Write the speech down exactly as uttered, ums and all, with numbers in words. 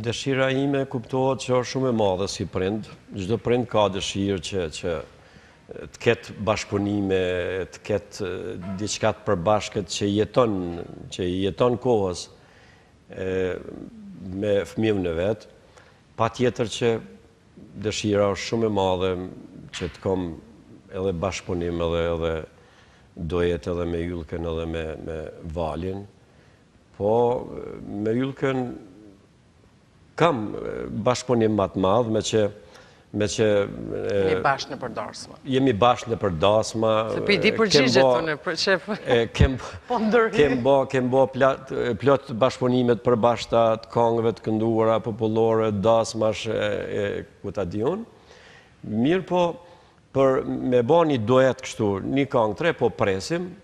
Dëshira ime kuptohet që është shumë e madhe si prind. Çdo prind ka dëshirë që, që të ketë bashkëpunime, të ketë diçka të përbashkët që jeton, që jeton kohës e, me fëmijën e vet. Patjetër që dëshira është shumë e madhe që të kom edhe bashkëpunim edhe edhe do jetë edhe me Ylkën edhe me me Valin. Po me Ylkën kam bashkëpunim më të madh me që me që jemi bashkë në përdasma. Jemi bashkë në përdasma. Se pi di përgjigjet unë për shef. Kem po ndërhy. Kem bë kem bë plot plot bashkëpunimet përbashkëta të këngëve të kënduara popullore, dasmash e ku ta di unë. Mirë po për me bë një duet kështu, një këngë tre po presim.